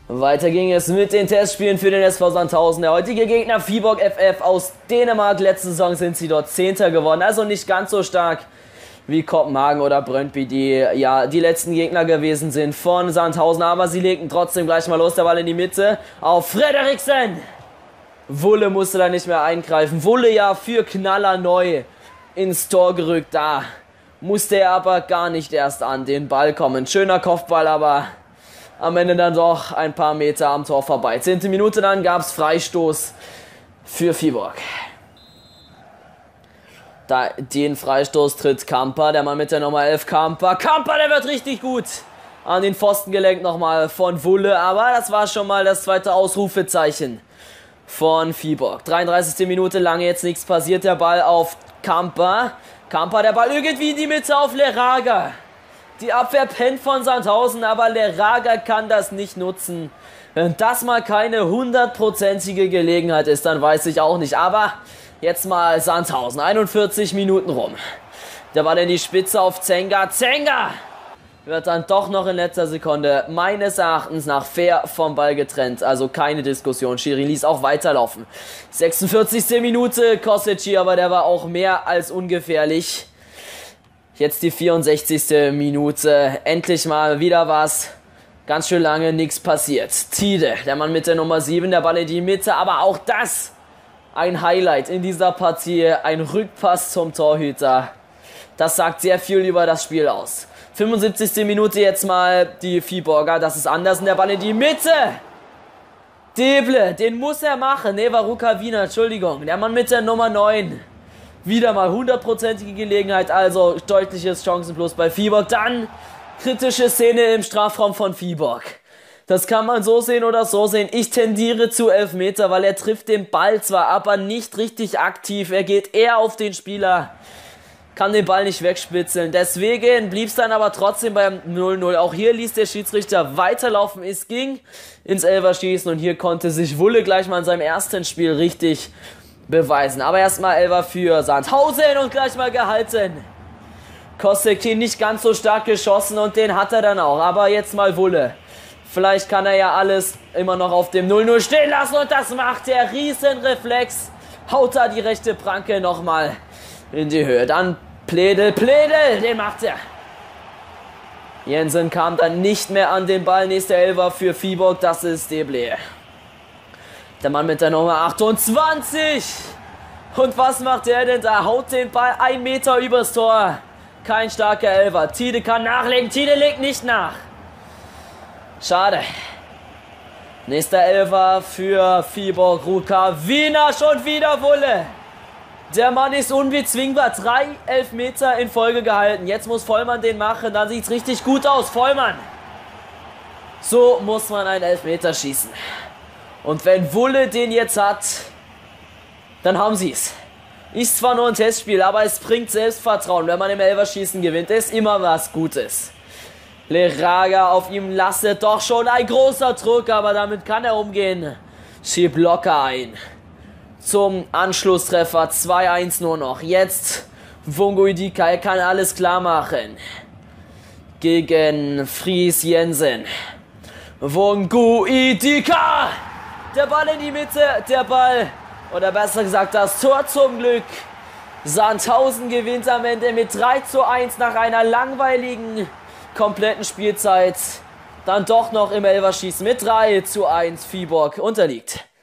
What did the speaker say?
Weiter ging es mit den Testspielen für den SV Sandhausen. Der heutige Gegner Viborg FF aus Dänemark. Letzte Saison sind sie dort Zehnter geworden, also nicht ganz so stark wie Kopenhagen oder Brøndby, die ja die letzten Gegner gewesen sind von Sandhausen. Aber sie legten trotzdem gleich mal los. Der Ball in die Mitte auf Frederiksen. Wulle musste da nicht mehr eingreifen. Wulle ja für Knaller neu ins Tor gerückt. Da musste er aber gar nicht erst an den Ball kommen. Schöner Kopfball, aber am Ende dann doch ein paar Meter am Tor vorbei. 10. Minute dann gab es Freistoß für Viborg. Da den Freistoß tritt Kamper, der Mann mit der Nummer 11, Kamper, der wird richtig gut an den Pfosten gelenkt nochmal von Wulle, aber das war schon mal das zweite Ausrufezeichen von Viborg. 33. Minute, lange jetzt nichts passiert, der Ball auf Kamper, der Ball irgendwie in die Mitte auf Leraga. Die Abwehr pennt von Sandhausen, aber Leraga kann das nicht nutzen. Wenn das mal keine 100%ige Gelegenheit ist, dann weiß ich auch nicht, aber jetzt mal Sandhausen, 41 Minuten rum. Der Ball in die Spitze auf Zenga. Zenga wird dann doch noch in letzter Sekunde meines Erachtens nach fair vom Ball getrennt. Also keine Diskussion. Schiri ließ auch weiterlaufen. 46. Minute, Kostic, aber der war auch mehr als ungefährlich. Jetzt die 64. Minute. Endlich mal wieder was. Ganz schön lange nichts passiert. Tide, der Mann mit der Nummer 7, der Ball in die Mitte, aber auch das ein Highlight in dieser Partie, ein Rückpass zum Torhüter. Das sagt sehr viel über das Spiel aus. 75. Minute jetzt mal die Viborger, das ist Andersen, der Ball in die Mitte. Deble, den muss er machen. Ne, war Rukavina, Entschuldigung. Der Mann mit der Nummer 9. Wieder mal 100%ige Gelegenheit, also deutliches Chancenplus bei Viborg. Dann kritische Szene im Strafraum von Viborg. Das kann man so sehen oder so sehen. Ich tendiere zu Elfmeter, weil er trifft den Ball zwar, aber nicht richtig aktiv. Er geht eher auf den Spieler, kann den Ball nicht wegspitzeln. Deswegen blieb es dann aber trotzdem beim 0-0. Auch hier ließ der Schiedsrichter weiterlaufen. Es ging ins Elferschießen und hier konnte sich Wulle gleich mal in seinem ersten Spiel richtig beweisen. Aber erstmal Elfer für Sandhausen und gleich mal gehalten. Kostek nicht ganz so stark geschossen und den hat er dann auch. Aber jetzt mal Wulle. Vielleicht kann er ja alles immer noch auf dem 0-0 stehen lassen und das macht er. Riesenreflex. Haut da die rechte Pranke nochmal in die Höhe. Dann Pledel, den macht er. Jensen kam dann nicht mehr an den Ball. Nächster Elfer für Viborg, das ist Deble. Der Mann mit der Nummer 28. Und was macht er denn da? Haut den Ball 1 Meter übers Tor. Kein starker Elfer. Tide kann nachlegen. Tide legt nicht nach. Schade. Nächster Elfer für Viborg. Rukavina, schon wieder Wulle. Der Mann ist unbezwingbar. 3 Elfmeter in Folge gehalten. Jetzt muss Vollmann den machen. Dann sieht es richtig gut aus. Vollmann. So muss man einen Elfmeter schießen. Und wenn Wulle den jetzt hat, dann haben sie es. Ist zwar nur ein Testspiel, aber es bringt Selbstvertrauen. Wenn man im Elferschießen gewinnt, ist immer was Gutes. Leraga auf ihm lastet doch schon ein großer Druck, aber damit kann er umgehen. Schiebt locker ein. Zum Anschlusstreffer 2-1 nur noch. Jetzt Vungo Idika, er kann alles klar machen. Gegen Fries Jensen. Vungo Idika! Der Ball in die Mitte, der Ball, oder besser gesagt das Tor zum Glück. Sandhausen gewinnt am Ende mit 3-1 nach einer langweiligen kompletten Spielzeit. Dann doch noch im Elferschießen mit 3-1 Viborg unterliegt.